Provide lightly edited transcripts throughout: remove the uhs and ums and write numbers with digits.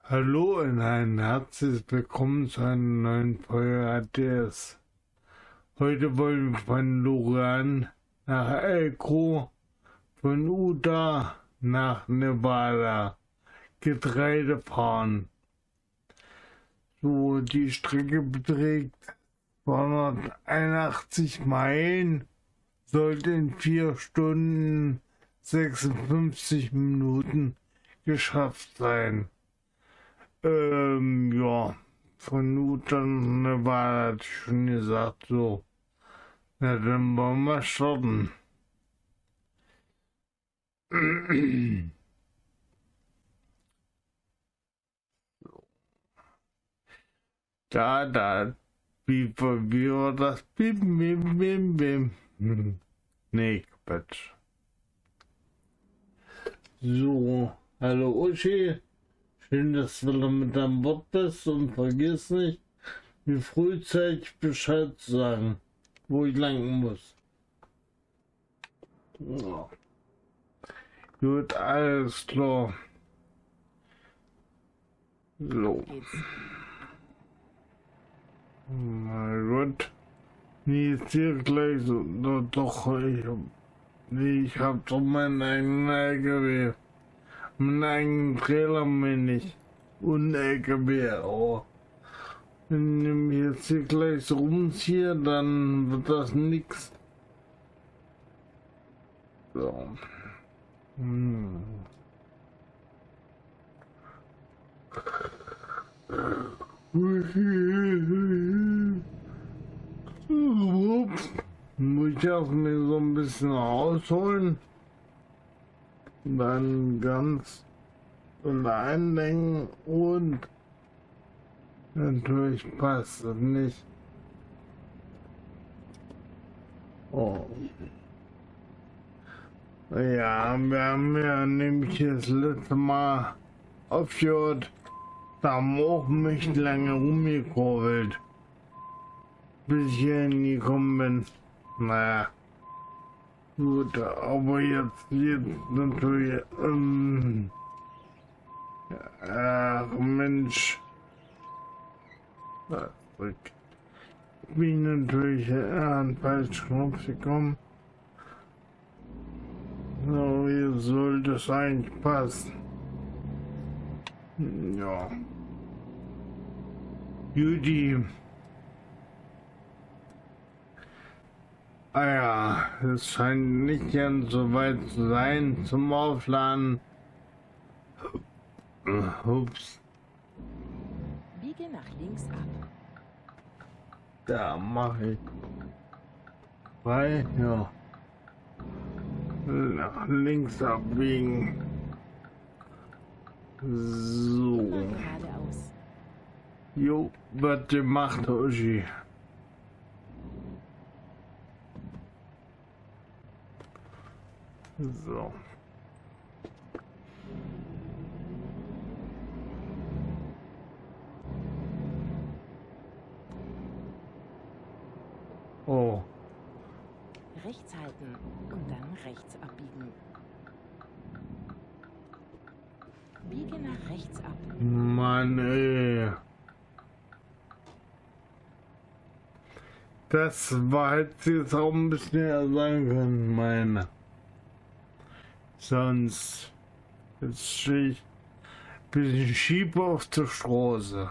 Hallo und ein herzliches Willkommen zu einer neuen Folge ATS. Heute wollen wir von Loran nach Elko, von Utah nach Nevada Getreide fahren. So, die Strecke beträgt 281 Meilen, sollte in 4 Stunden 56 Minuten geschafft sein. Ja, von Utah nach Nevada hatte ich schon gesagt, so. Na, dann wollen wir starten. Wie war das? Bim, bim, bim, bim. Nee, Quatsch. So, hallo Uschi. Schön, dass du wieder mit an Bord bist und vergiss nicht, mir frühzeitig Bescheid zu sagen, wo ich lang muss. Ja. Gut, alles klar. So. Na gut. Nee, ist hier gleich so. Doch, ich hab doch meinen eigenen LKW. Meinen eigenen Trailer meine ich. Und LKW auch. Wenn ich jetzt hier gleich so rumziehe, dann wird das nix. So. Ups. Muss ich erstmal so ein bisschen rausholen. Dann ganz einlenken und natürlich passt es nicht. Oh. Ja, wir haben ja nämlich das letzte Mal aufgehört. Da haben wir auch nicht lange rumgekurbelt, bis ich hier hingekommen bin. Naja. Gut, aber jetzt natürlich, Mensch, bin natürlich an den falschen Knopf gekommen. So, hier sollte es eigentlich passen. Ja. Judy. Ah ja, es scheint nicht ganz so weit zu sein zum Aufladen. Ups. Biege nach links ab. Da mache ich. Frei, ja. Nach links abbiegen. So. Geradeaus. Jo, wird gemacht, Uschi. So. Oh. Rechts halten und dann rechts abbiegen. Biege nach rechts ab. Mann, ey. Das war jetzt auch ein bisschen eher sein können, meine. Sonst jetzt stehe ich ein bisschen schief auf der Straße.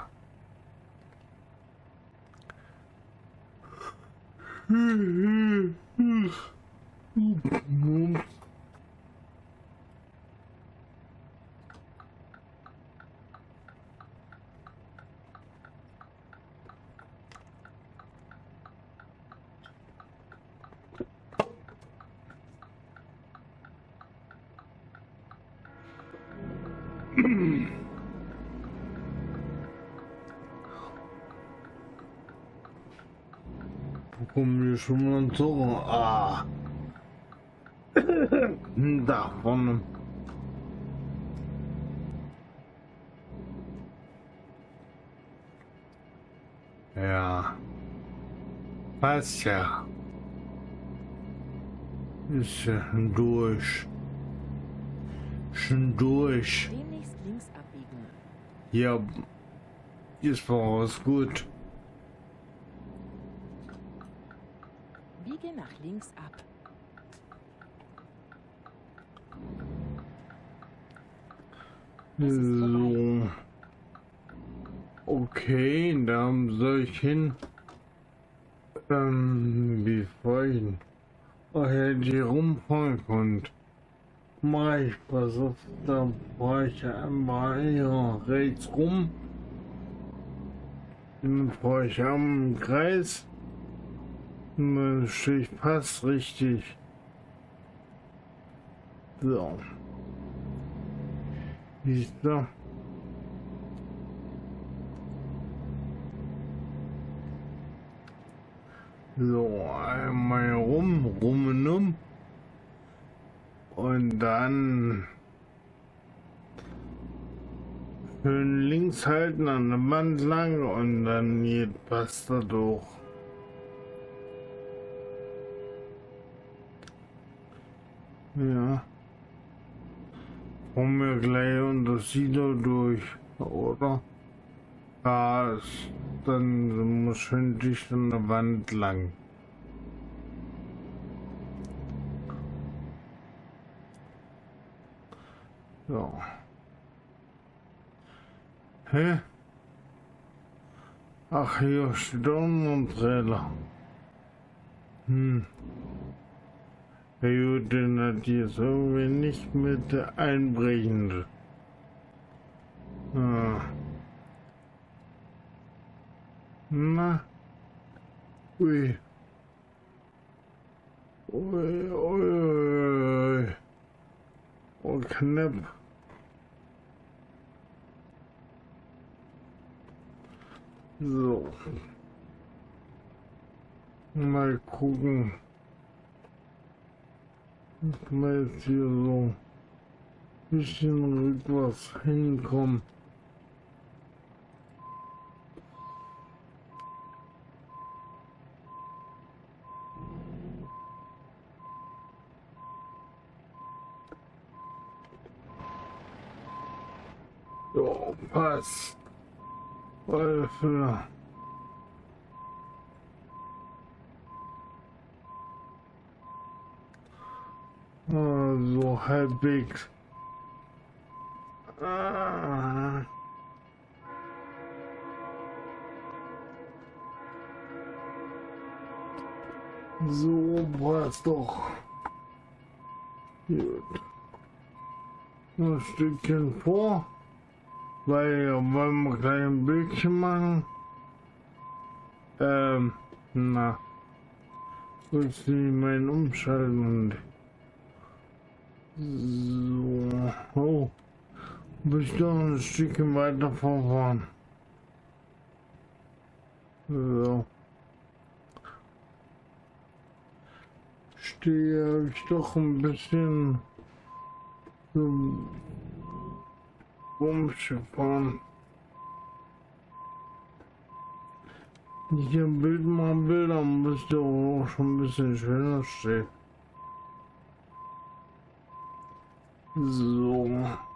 Wo kommen wir schon mal zu? Ah. Da vorne. Ja. Passt ja. Ist ja schon durch. Schon durch. Demnächst links abbiegen. Ja, ist voraus gut. Biege nach links ab. So. Okay, da soll ich hin. Wie vorhin. Ach ja, die rumfahren konnte. Mach ich, pass auf, da fahr ich einmal hier rechts rum. Dann fahr ich am Kreis. Und dann stehe ich fast richtig. So. Siehst du? So, einmal rum und um. Und dann schön links halten an der Wand lang und dann geht passt da durch. Ja. Kommen wir gleich unter Silo durch, oder? Ja, dann muss schön dicht an der Wand lang. So. Hä? Ach, hier steht auch noch ein Trailer. Ja gut, den hat jetzt irgendwie nicht mit einbrechen. Ah. Na? Ui. Ui, ui, ui. Oh, knapp. So. Mal gucken. Mal jetzt hier so ein bisschen rückwärts hinkommen. So, passt. Alter. So halbwegs. So passt doch. Gut. Ein Stückchen vor. Weil wollen wir gleich ein Bildchen machen. Na. Willst du meinen umschalten? So. Oh. Bist doch ein Stückchen weiter vorfahren. So. Stehe ich doch ein bisschen so rumschiffern. Hier ein Bild machen will, dann müsste auch schon ein bisschen schöner stehen. So.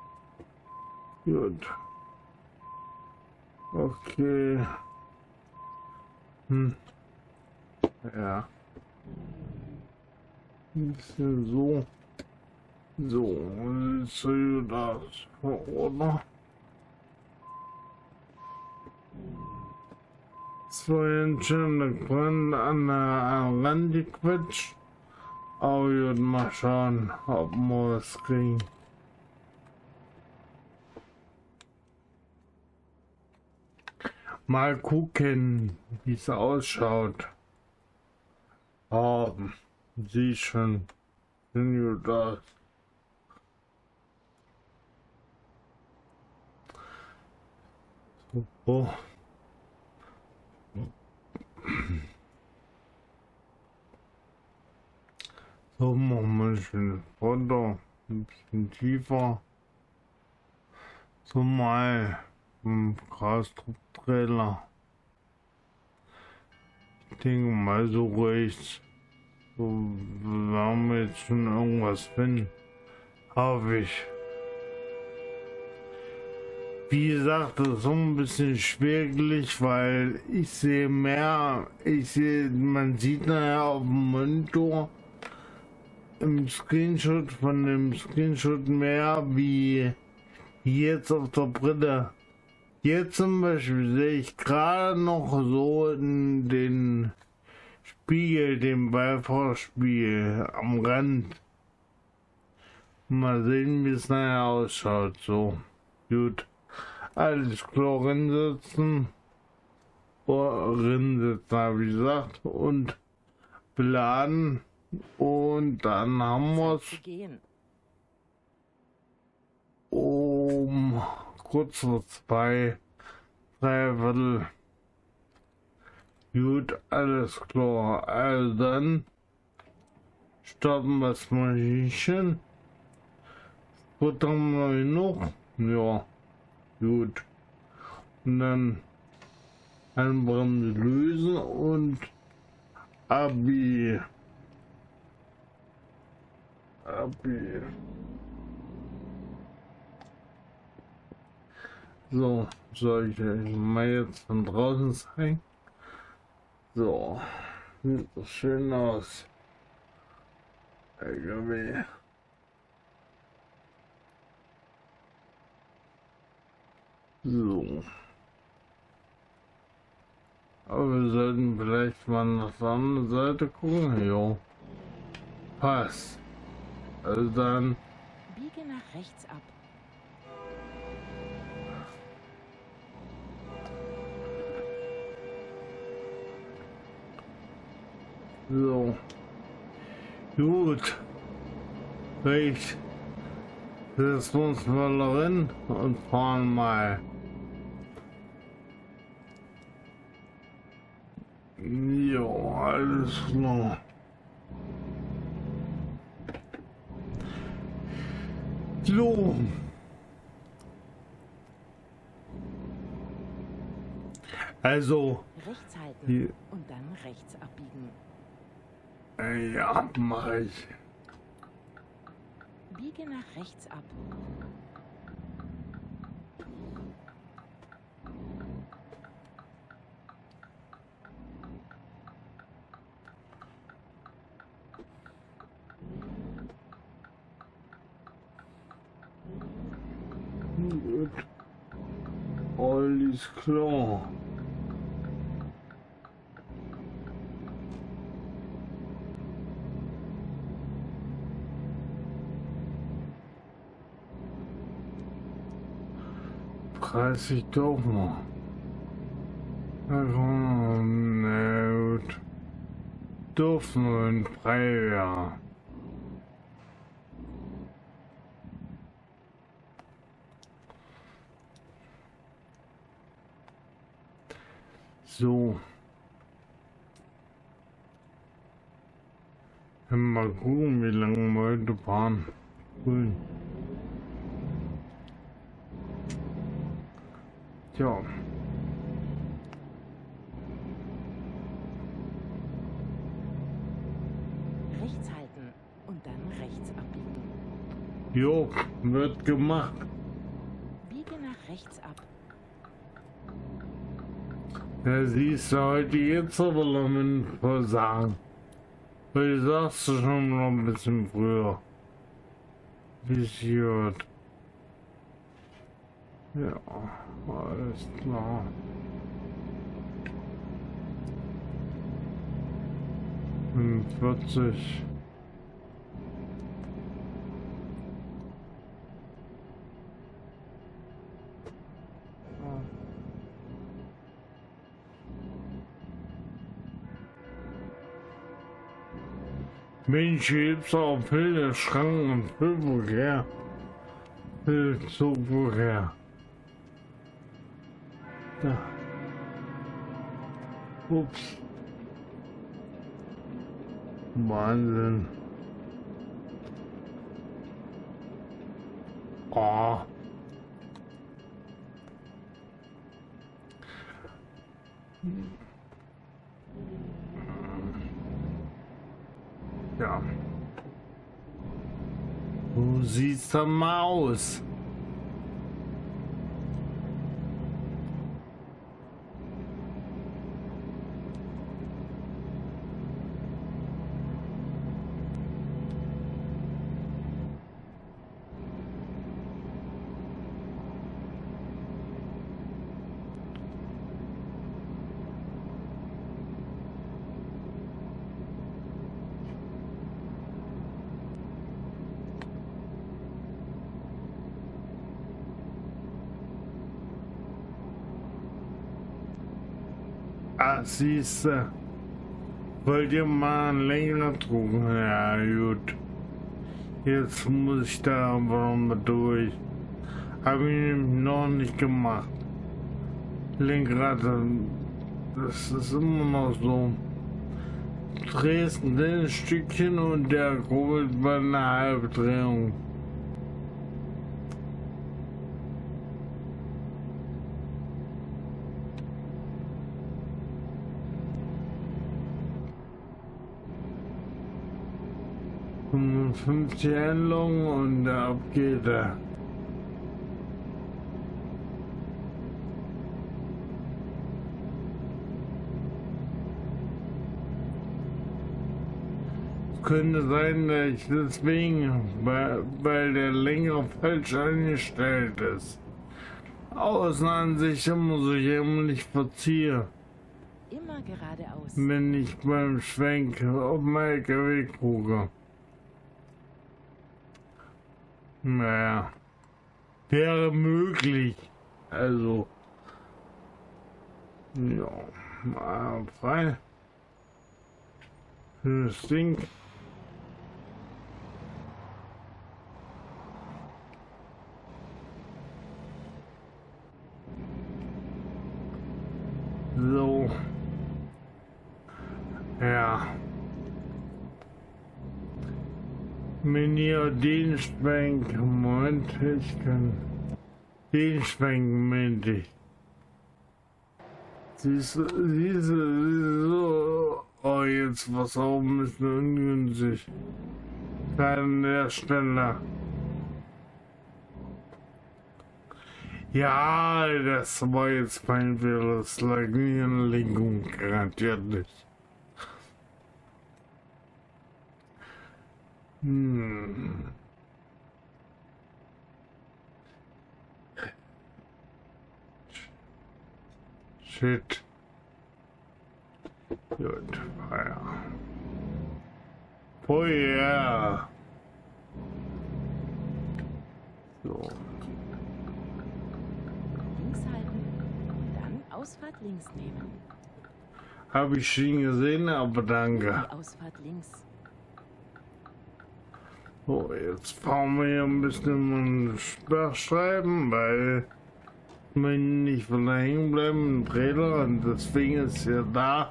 Gut. Okay. Ja. Ein bisschen so. So, jetzt sieht das oder? Zwei Händchen an der Rand gequetscht. Aber ich mal schauen, ob wir was kriegen. Mal gucken, wie es ausschaut. Sie schon. Sind gut aus. So. So, machen wir ein schönes Foto. Ein bisschen tiefer. So mal im Grastrupp-Trailer. Ich denke mal so ruhig. So werden wir jetzt schon irgendwas finden. Hoffe ich. Wie gesagt, das ist so ein bisschen schwierig, weil ich sehe mehr, man sieht nachher auf dem Monitor im Screenshot von dem Screenshot mehr wie jetzt auf der Brille. Jetzt zum Beispiel sehe ich gerade noch so in den Spiegel, den Beifahrerspiegel am Rand. Mal sehen, wie es nachher ausschaut. So, gut. Alles klar, rinsitzen. Rinsitzen, habe ich gesagt. Und beladen. Und dann haben wir es um kurz vor 2, 3/4. Gut, alles klar. Also dann starten wir das Maschinchen. Futter haben wir genug? Ja, gut. Und dann Handbremse lösen und Abi. So, soll ich euch mal jetzt von draußen zeigen? So, sieht das schön aus. LKW. So. Aber wir sollten vielleicht mal auf der anderen Seite gucken. Jo. Passt. Also dann. Biege nach rechts ab. So. Gut. Recht. Setzen wir uns mal darin und fahren mal. Jo, alles klar. So. Also. Rechts halten und dann rechts abbiegen. Ja, mache ich. Biege nach rechts ab. Gut. Alles klar. Reiß ich doch mal. Na gut. Dürfen wir in Freijahr. So. Mal gucken, wie lange wir heute fahren. Grün. Tja. Rechts halten und dann rechts abbiegen. Jo, wird gemacht. Biege nach rechts ab. Ja, siehst du heute jetzt aber noch mit Versagen. Weil sagst du schon noch ein bisschen früher. Bis hier. Ja, alles klar. Hm, 40. Mensch, gibt's auch viele Schranken im Füllverkehr. Zugverkehr. Da. Ups. Wahnsinn. Oh. Ja. So sieht's dann mal aus. Ah, siehste. Wollt ihr mal einen längeren Druck? Ja, gut. Jetzt muss ich da aber noch mal durch. Habe ich nämlich noch nicht gemacht. Lenkrad, das ist immer noch so. Drehst ein Stückchen und der kurbelt bei einer halben Drehung. Um 50 Handlungen und ab geht er. Könnte sein, dass ich deswegen, weil der längere falsch eingestellt ist. Außenansicht muss ich immer nicht verziehen, Immer geradeaus. wenn ich beim Schwenk auf den LKW gucke. Naja, wäre möglich. Also, ja, mal frei. Für das Ding. So. Ja. Wenn ihr den Schwenk, Moment, ich kann den Schwenk, Moment, ich. Siehst du, oh, jetzt was auch ein bisschen ungünstig. An der Stelle. Ja, das war jetzt mein Fehler, das lag nicht an der Lenkung, garantiert nicht. Shit. Gut, ja. Oh yeah. So. Links halten und dann Ausfahrt links nehmen. Habe ich schon gesehen, aber danke. Die Ausfahrt links. So, jetzt fahren wir hier ein bisschen ein Sperrschreiben, weil wir nicht von da hängen bleiben im Trailer und deswegen ist er da.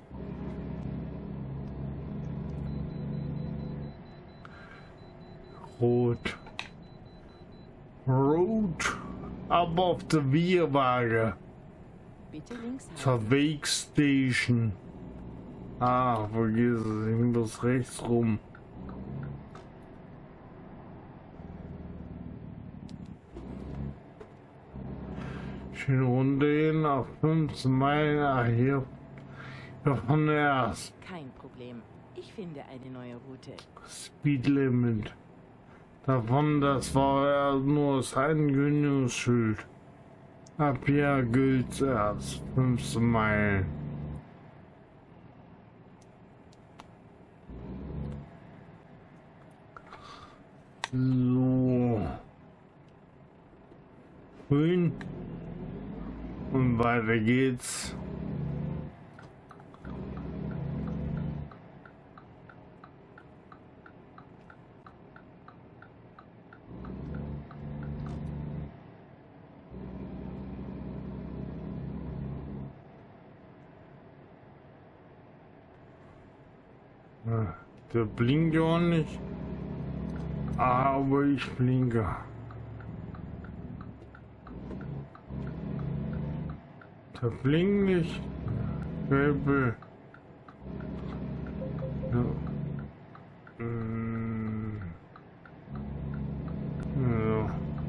Rot. Rot. Ab auf der Bierwaage. Bitte links halten. Zur Wakestation. Ah, vergiss es, ich muss rechts rum. Schön runtergehen auf 15 Meilen. Ah, hier von erst. Kein Problem. Ich finde eine neue Route. Speed Limit. Davon, das war ja nur das Ankündigungsschild. Ab hier gilt erst 15 Meilen. So. Grün. Und weiter geht's. Der blinkt auch nicht. Aber ich blinke. Der blinkt nicht. Gelbe. Ja. Ja.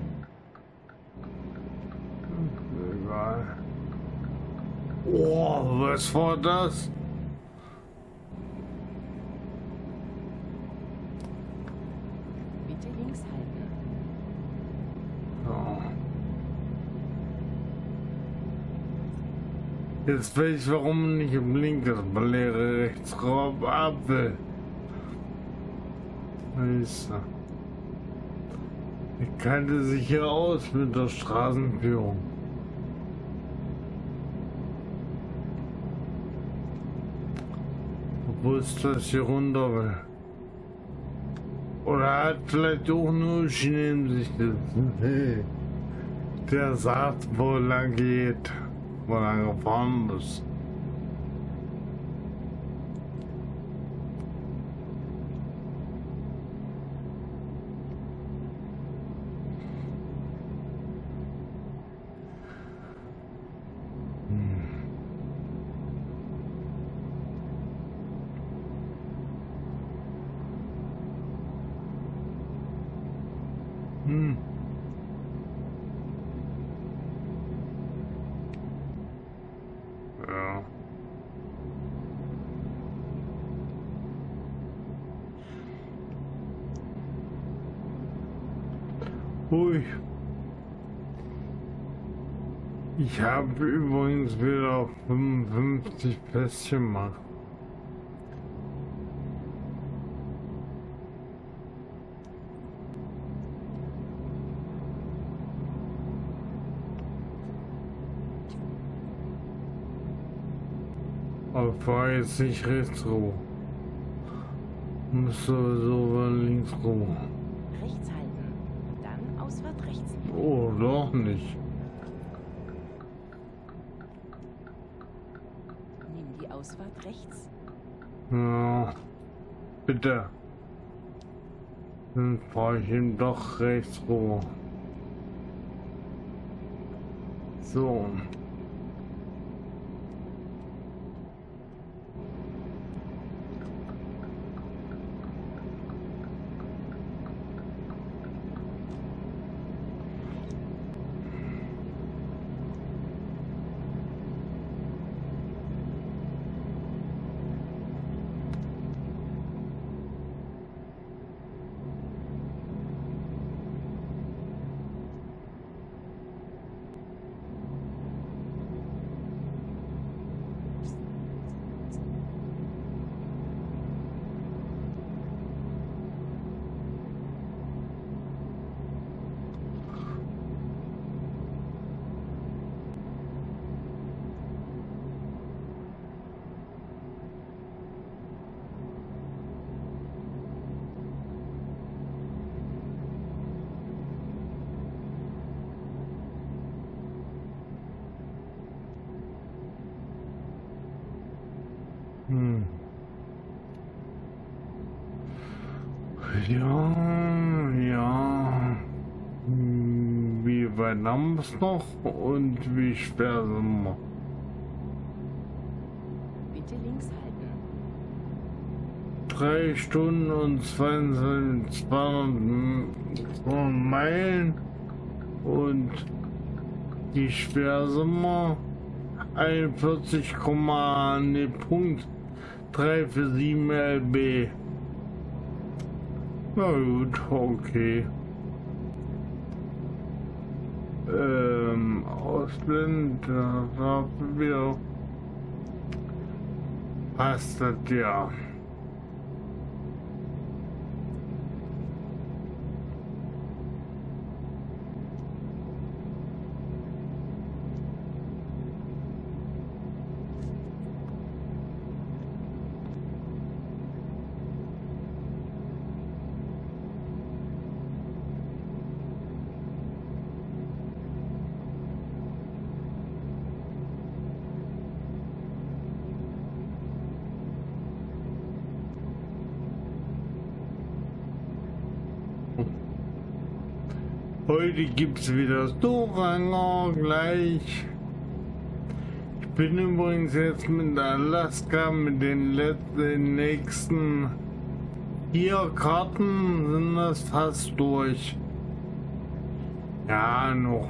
Egal. Oh, was war das? Bitte links halten. Ja. Jetzt weiß ich, warum nicht im Link das Balere rechts rauf ab will. Weißt du. Ich kannte sich ja aus mit der Straßenführung. gewusst, dass ich hier runter will. Oder hat vielleicht auch nur Schiene in sich sitzen. Nee. Der sagt, wo lang geht, wo lang gefahren ist. Ja. Ui. Ich habe übrigens wieder 55 festgemacht. Aber fahr jetzt nicht rechts rum. Muss sowieso links rum. Rechts halten und dann Ausfahrt rechts nehmen. Oh, doch nicht. Nimm die Ausfahrt rechts. Ja, bitte. Dann fahre ich ihm doch rechts rum. So. Ja, ja. Wie weit haben wir es noch und wie schwer sind wir? Bitte links halten. 3 Stunden und 200 Meilen und wie schwer sind wir? 41, ne Punkt 347 LB. Na gut, okay. Ausländer, haben wir. Passt das ja. Heute gibt's wieder Storanger gleich. Ich bin übrigens jetzt mit Alaska mit den nächsten 4 Karten sind das fast durch. Ja, noch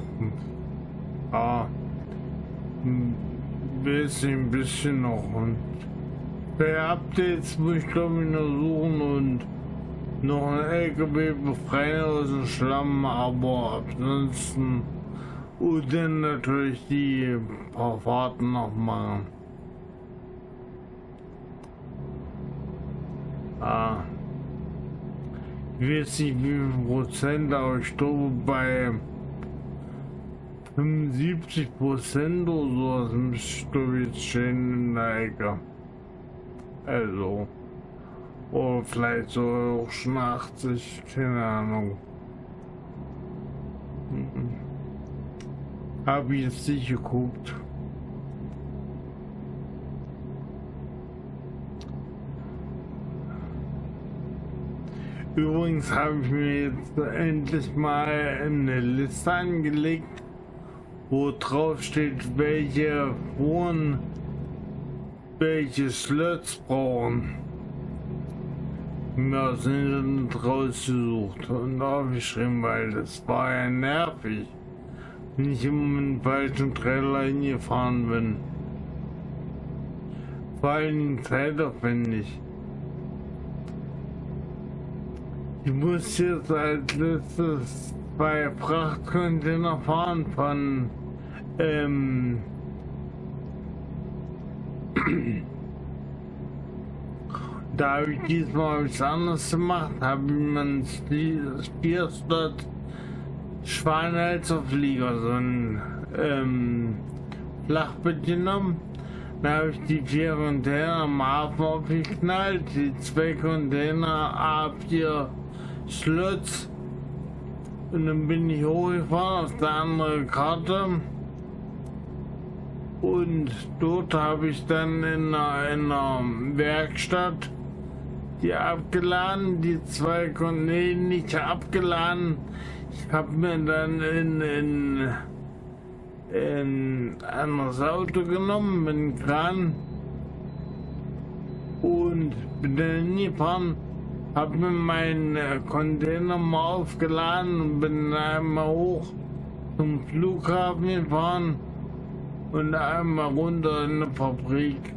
ein bisschen noch und bei Updates muss ich glaube ich noch suchen und noch ein LKW befreien aus dem Schlamm, aber ansonsten und dann natürlich die paar Fahrten noch machen. Ich weiß nicht wie viel Prozent, aber ich glaube bei 75% oder sowas müsste ich glaube jetzt stehen in der Ecke. Also, oder vielleicht so schon 80, keine Ahnung. Habe ich jetzt nicht geguckt. Übrigens habe ich mir jetzt endlich mal eine Liste angelegt, wo drauf steht, welche Foren welche Slots brauchen. Mir aus dem Internet rausgesucht und aufgeschrieben, weil das war ja nervig, wenn ich immer mit dem falschen Trailer hingefahren bin. Vor allem zeitaufwendig. Ich muss jetzt als letztes 2 Frachtcontainer fahren von da habe ich diesmal was anderes gemacht, habe ich meinen Stierslot Schwanhälserflieger, so ein Flachbett genommen. Dann habe ich die 4 Container am Hafen aufgeknallt, die 2 Container A4 Slots, und dann bin ich hochgefahren auf der anderen Karte und dort habe ich dann in einer Werkstatt die abgeladen, die 2 Container nicht abgeladen. Ich habe mir dann in ein anderes Auto genommen mit einem Kran und bin dann hingefahren, habe mir meinen Container mal aufgeladen und bin einmal hoch zum Flughafen gefahren und einmal runter in eine Fabrik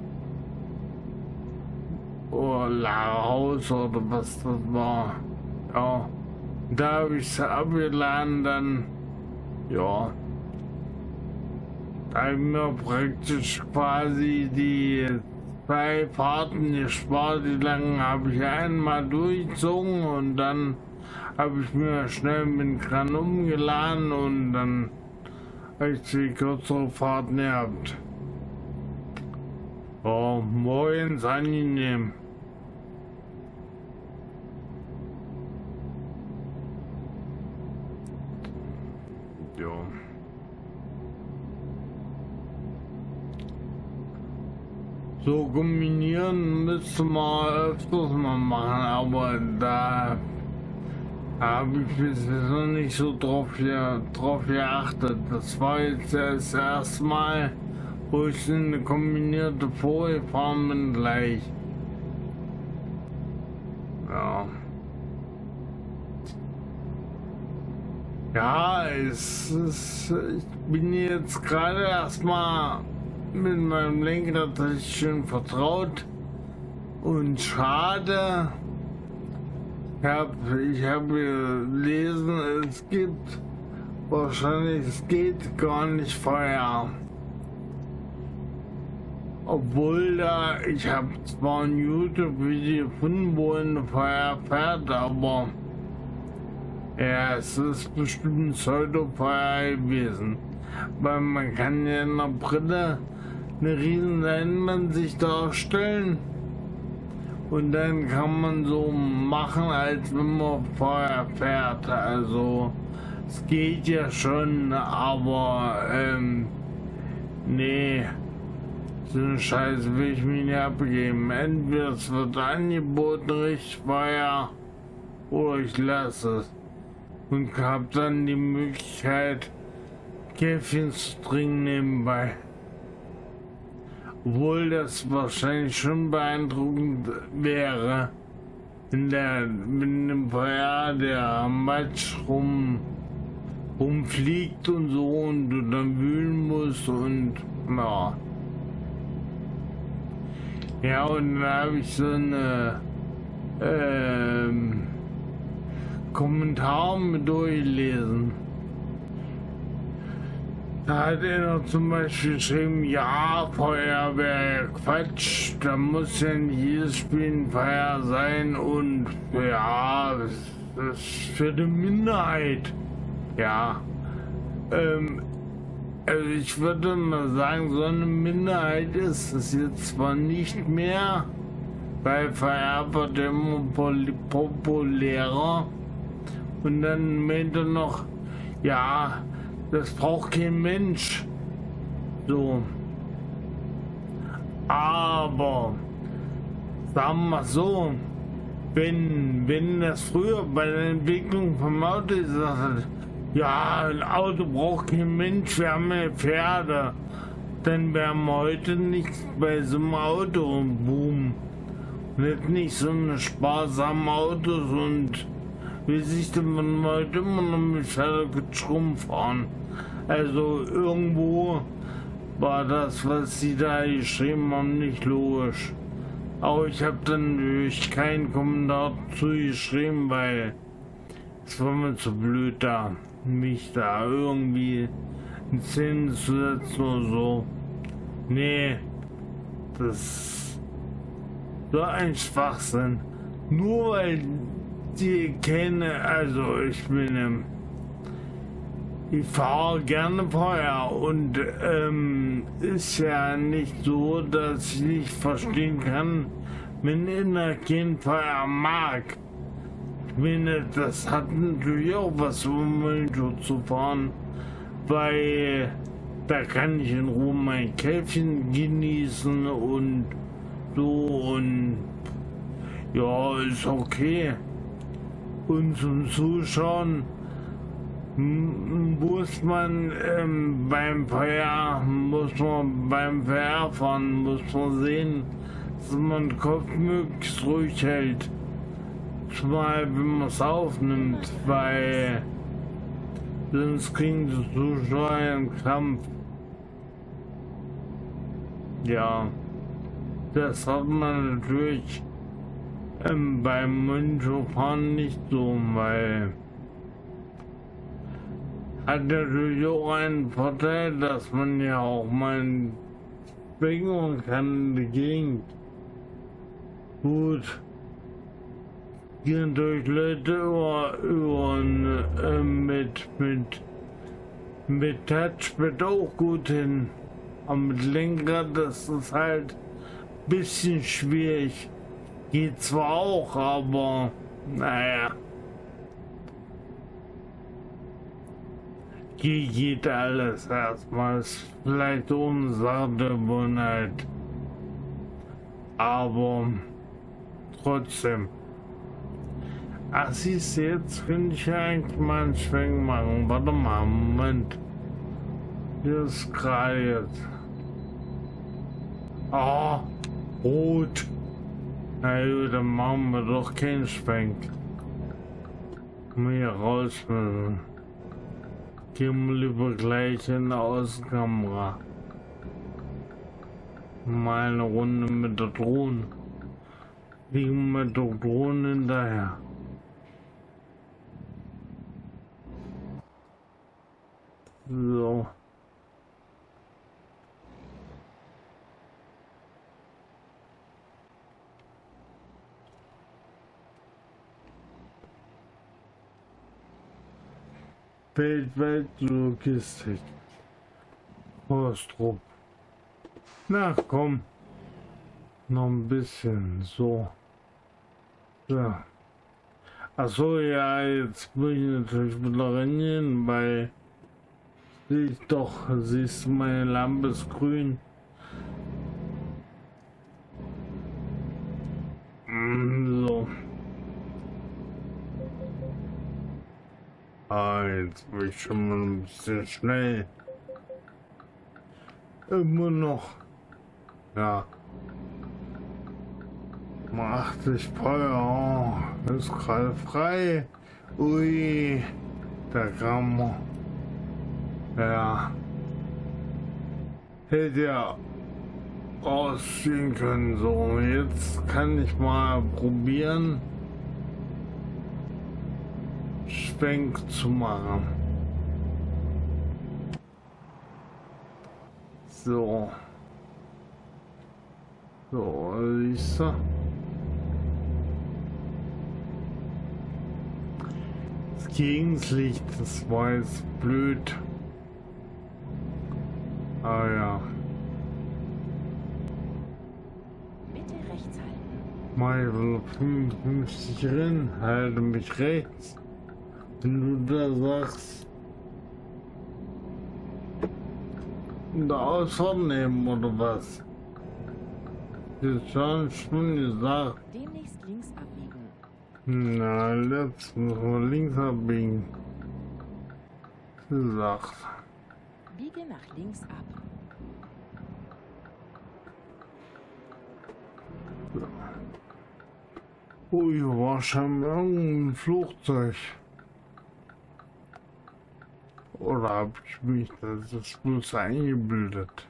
oder Lagerhaus oder was das war. Ja, da habe ich es abgeladen, dann ja. Da habe ich mir praktisch quasi die 2 Fahrten gespart, die langen habe ich einmal durchgezogen und dann habe ich mir schnell mit dem Kran umgeladen und dann habe ich die kürzere Fahrten gehabt. Oh, morgens angenehm. Ja. So kombinieren müsste man öfters mal machen, aber da habe ich bis jetzt noch nicht so drauf geachtet. Das war jetzt das erste Mal, wo ich in eine kombinierte vorgefahren bin gleich. Ja. Ja, ich bin jetzt gerade erstmal mit meinem Lenkrad richtig schön vertraut und schade. Ich habe gelesen, es geht gar nicht Feuer. Obwohl ich habe zwar ein YouTube-Video gefunden, wo ein Feuer fährt, aber ja, es ist bestimmt ein Pseudo-Feuer gewesen. Weil man kann ja in der Brille eine riesen Leinwand darstellen und dann kann man so machen, als wenn man Feuer fährt. Also es geht ja schon, aber nee, so eine Scheiße will ich mir nicht abgeben. Entweder es wird angeboten, richtig Feuer, oder ich lasse es und habe dann die Möglichkeit, Käffchen zu trinken nebenbei. Obwohl das wahrscheinlich schon beeindruckend wäre, wenn mit dem Feuer der am Matsch rumfliegt und so und du dann wühlen musst und ja. Ja, und dann habe ich so eine Kommentar mit durchgelesen. Da hat er zum Beispiel geschrieben, ja, Feuer wäre Quatsch, da muss ja nicht jedes Spiel ein Feuer sein und ja, das ist für die Minderheit. Ja, also ich würde mal sagen, so eine Minderheit ist es jetzt zwar nicht mehr, Bei VR wird immer populärer. Und dann meinte noch, ja, das braucht kein Mensch. So. Aber, sagen wir so, wenn das früher bei der Entwicklung vom Auto gesagt hat, ja, ein Auto braucht kein Mensch, wir haben ja Pferde, dann wären wir heute nicht bei so einem Auto und boom. Nicht so eine sparsamen Autos und wie sich denn man heute immer noch mit Pferdekutsch rumfahren. Also irgendwo war das, was sie da geschrieben haben, nicht logisch. Aber ich habe dann natürlich keinen Kommentar zu geschrieben, weil es war mir zu blöd da, mich da irgendwie in Szene zu setzen oder so. Nee, das ist so ein Schwachsinn. Nur weil die kenne, also ich fahre gerne Feuer und ist ja nicht so, dass ich nicht verstehen kann, wenn einer kein Feuer mag. Ich meine, das hat natürlich auch was mit Umweltschutz zu fahren, weil da kann ich in Ruhe mein Käffchen genießen und so und ja, ist okay. Und zum Zuschauen muss man beim Verfahren muss man sehen, dass man den Kopf möglichst ruhig hält. Zumal wenn man es aufnimmt, weil sonst kriegen die Zuschauer einen Krampf. Ja, das hat man natürlich beim Münchfahren nicht so, weil hat natürlich auch einen Vorteil, dass man ja auch mal schwingen kann in die Gegend. Gut, gehen durch Leute mit Touchpad auch gut hin. Aber mit Lenkrad, das ist halt ein bisschen schwierig. Geht zwar auch, aber naja. Geht alles erstmal, ist vielleicht ohne Sachgewohnheit. Aber trotzdem. Ach, siehst du, jetzt könnte ich ja eigentlich mal einen Schwenk machen. Warte mal, Moment. Hier ist gerade jetzt. Oh, rot. Na gut, dann machen wir doch keinen Schwenk. Komm hier raus müssen. Gehen wir lieber gleich in der Außenkamera. Mal eine Runde mit der Drohne. Fliegen mit der Drohne hinterher. So. Weltweit Logistik. Forstrup. Na komm. Noch ein bisschen. So. Ja. Achso, ja, jetzt muss ich natürlich wieder rennen, weil ich doch, siehst du, meine Lampe ist grün. So. Ah, jetzt bin ich schon mal ein bisschen schnell. Immer noch. Ja. 80 Feuer. Oh, ist gerade frei. Ui. Da kann man. Ja. Hätte ja ausziehen können. So, jetzt kann ich mal probieren, Schwenk zu machen. So. So, siehst du? Das Gegenlicht, das war jetzt blöd. Ah ja. Bitte rechts halten. Mal 55 rein, halte mich rechts. Wenn du da sagst, da Ausfahrt nehmen oder was? Jetzt schon gesagt. Demnächst links abbiegen. Na, jetzt müssen wir links abbiegen. Gesagt. Biege nach links ab. Oh, hier war schon irgendein Flugzeug. Oder habe ich mich das bloß eingebildet?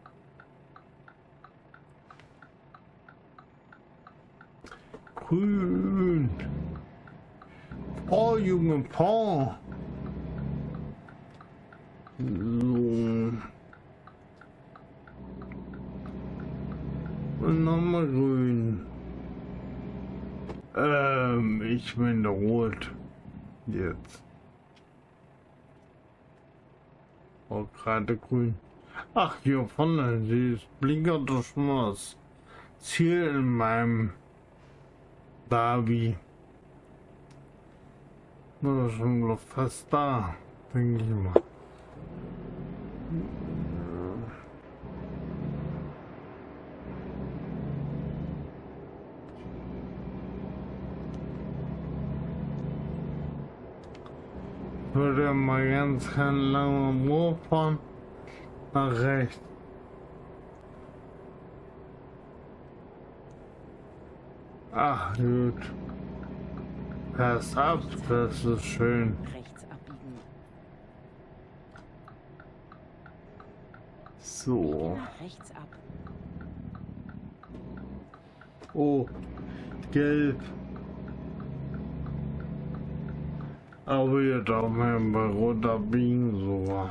Grün. Oh, Junge, Paul. So. Und nochmal grün. Ich bin rot. Jetzt. Oh, gerade grün. Ach, hier vorne, dieses Blinker doch schon das Ziel in meinem Davi. Na, das ist schon fast da, denke ich mal. Würde mal ganz langer Wurf fahren, nach rechts. Ach gut. Pass ab, das ist schön. Rechts abbiegen. So. Biege nach rechts ab. Oh, gelb. Aber jetzt auch mal bei rot abbiegen, so.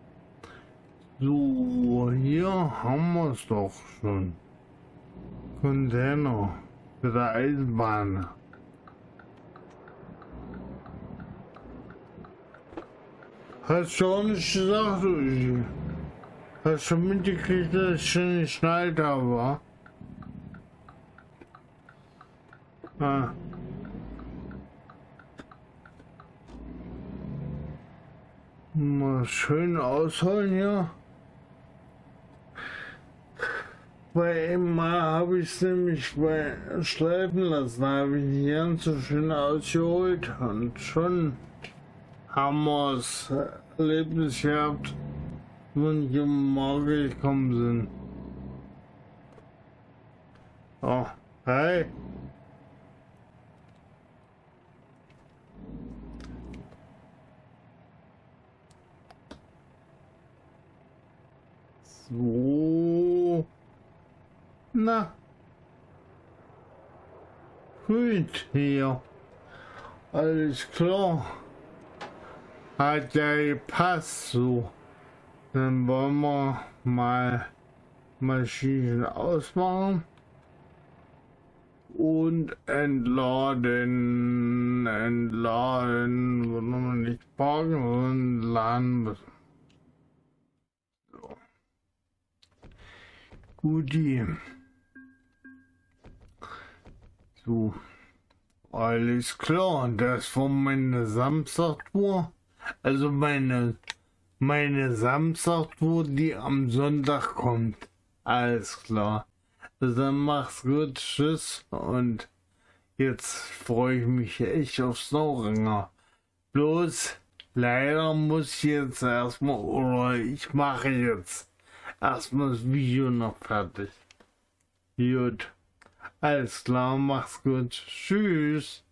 So, hier haben wir es doch schon. Container für die Eisenbahn. Hast du auch nicht gesagt, Uschi? Hast du mitgekriegt, dass ich schon geschnallt habe? Ah. Mal schön ausholen hier. Weil einmal habe ich es nämlich bei schleifen lassen, habe ich nicht ganz so schön ausgeholt und schon haben wir das Erlebnis gehabt, wenn ich im Morgen gekommen sind. Oh, hey. So. Na. Gut hier. Alles klar. Hat ja gepasst so. Dann wollen wir mal Maschinen ausmachen. Und entladen. Entladen. Wollen wir nicht parken, sondern laden müssen. So. Guti. So. Alles klar. Das war meine Samstagtour. Also meine Samstagtour, die am Sonntag kommt. Alles klar. Also dann mach's gut, tschüss. Und jetzt freue ich mich echt auf Snowringer. Bloß leider muss ich jetzt erstmal, oder ich mache jetzt erstmal das Video noch fertig. Gut. Alles klar, mach's gut. Tschüss.